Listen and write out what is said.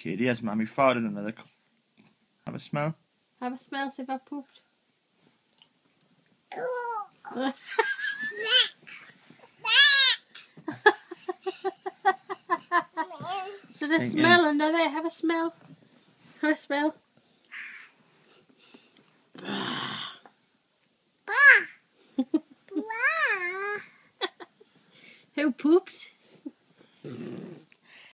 Katie, has Mummy farted another cup? Have a smell. Have a smell, see if I've pooped. Does it smell under there? Have a smell. Have a smell. Who pooped?